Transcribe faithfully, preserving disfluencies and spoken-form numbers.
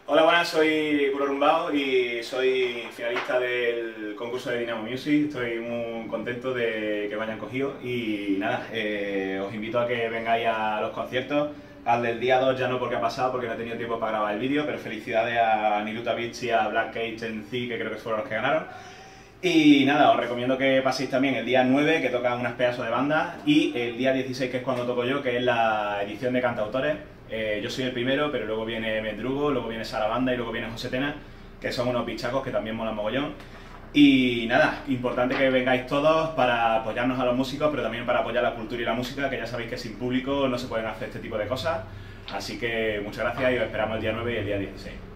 Hola, buenas, soy Puro Rumbao y soy finalista del concurso de Dynamo Music. Estoy muy contento de que me hayan cogido y nada, eh, os invito a que vengáis a los conciertos. Al del día dos ya no, porque ha pasado, porque no he tenido tiempo para grabar el vídeo, pero felicidades a Niruta Beach y a Black Cage en C, que creo que fueron los que ganaron. Y nada, os recomiendo que paséis también el día nueve, que tocan unas pedazos de bandas, y el día dieciséis, que es cuando toco yo, que es la edición de cantautores. Eh, yo soy el primero, pero luego viene Mendrugo, luego viene Sara Banda y luego viene José Tena, que son unos bichacos que también molan mogollón. Y nada, importante que vengáis todos para apoyarnos a los músicos, pero también para apoyar la cultura y la música, que ya sabéis que sin público no se pueden hacer este tipo de cosas. Así que muchas gracias y os esperamos el día nueve y el día dieciséis.